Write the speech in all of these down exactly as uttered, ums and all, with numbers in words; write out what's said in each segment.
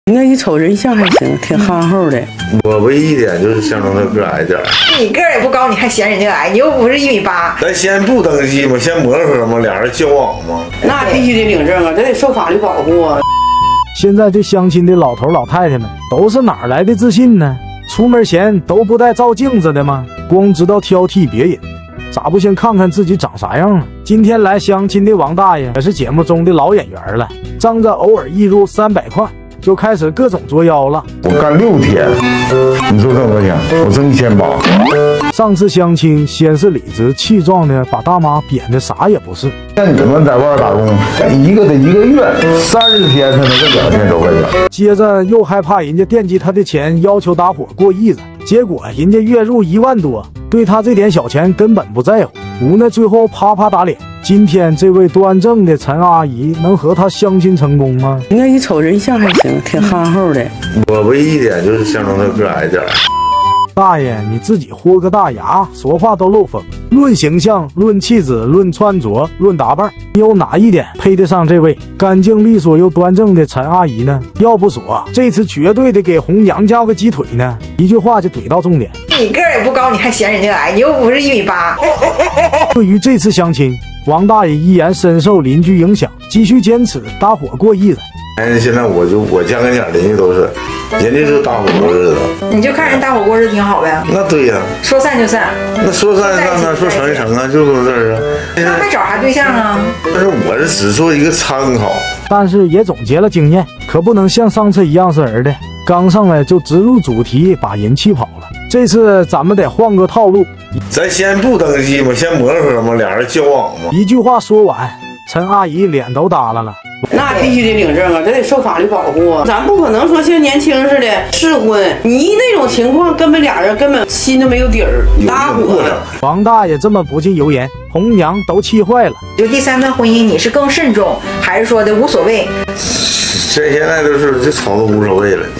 那一瞅人像还行，挺憨厚的。 我唯一一点就是相中他个矮点儿。 你个儿也不高，你还嫌人家矮？你又不是一米八。 咱先不登记吗？先磨合吗？俩人交往吗？ 那必须得领证啊，这得受法律保护啊。 现在这相亲的老头老太太们都是哪儿来的自信呢？出门前都不带照镜子的吗？光知道挑剔别人，咋不先看看自己长啥样呢？今天来相亲的王大爷可是节目中的老演员了，仗着偶尔一入三百块，就开始各种作妖了。 我干六天，你说挣多少钱？我挣一千八。 上次相亲，先是理直气壮的把大妈贬得啥也不是。 像你们在外边打工，一个得一个月三十天才能挣两千多块钱。 接着又害怕人家惦记他的钱，要求搭伙过日子，结果人家月入一万多，对他这点小钱根本不在乎，无奈最后啪啪打脸。今天这位端正的陈阿姨能和他相亲成功吗？ 那一瞅人像还行，挺憨厚的。 我唯一一点就是相中他个矮点儿。 大爷，你自己豁个大牙，说话都漏风。论形象，论气质，论穿着，论打扮，你有哪一点配得上这位干净利索又端正的陈阿姨呢？要不说这次绝对得给红娘加个鸡腿呢。一句话就怼到重点。 你个儿也不高，你还嫌人家矮？你又不是一米八。 对于这次相亲，王大爷依然深受邻居影响，继续坚持搭伙过日子。 哎，现在我就我家跟前邻居都是，人家就搭伙过日子。 你就看人搭伙过日子挺好呗。 那对呀、啊， 说散就散。 那说散就散，说成就成啊，就说这儿啊。 那还找啥对象啊？ 但是我是只做一个参考， 但是也总结了经验，可不能像上次一样式儿的，刚上来就直入主题，把人气跑了。这次咱们得换个套路， 咱先不登记吗？先磨合吗？俩人交往吗？ 一句话说完，陈阿姨脸都耷拉了。 那必须得领证啊，这得受法律保护啊！咱不可能说像年轻似的试婚，你那种情况根本俩人根本心都没有底儿，搭伙。 王大爷这么不尽油盐，红娘都气坏了。 就第三段婚姻，你是更慎重，还是说的无所谓？ 这现在都是这草都无所谓了。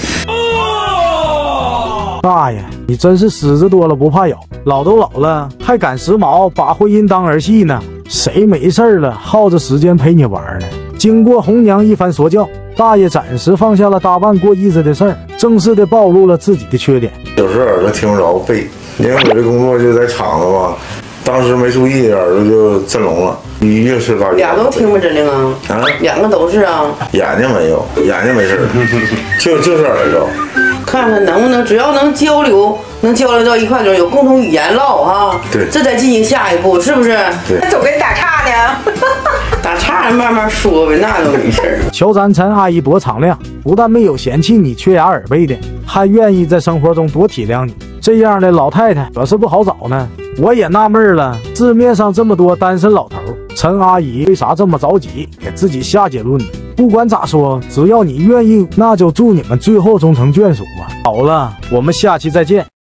大爷，你真是狮子多了不怕咬，老都老了还赶时髦，把婚姻当儿戏呢？谁没事了耗着时间陪你玩呢？经过红娘一番说教，大爷暂时放下了搭伴过日子的事儿，正式的暴露了自己的缺点。 有时候耳朵听不着背，因为我这工作就在厂子嘛，当时没注意，耳朵就震聋了，你越是高。 俩都听不真灵啊？啊，两个都是啊。 眼睛没有，眼睛没事就就是耳朵。 看看能不能，只要能交流，能交流到一块儿，有共同语言唠啊， 对， 这再进行下一步，是不是？ 对， 那总跟你打岔呢。 打岔慢慢说呗，那都没事儿。 瞧咱陈阿姨多敞亮，不但没有嫌弃你缺牙耳背的，还愿意在生活中多体谅你。这样的老太太可是不好找呢。我也纳闷了，市面上这么多单身老头，陈阿姨为啥这么着急给自己下结论呢？不管咋说，只要你愿意，那就祝你们最后终成眷属吧。好了，我们下期再见。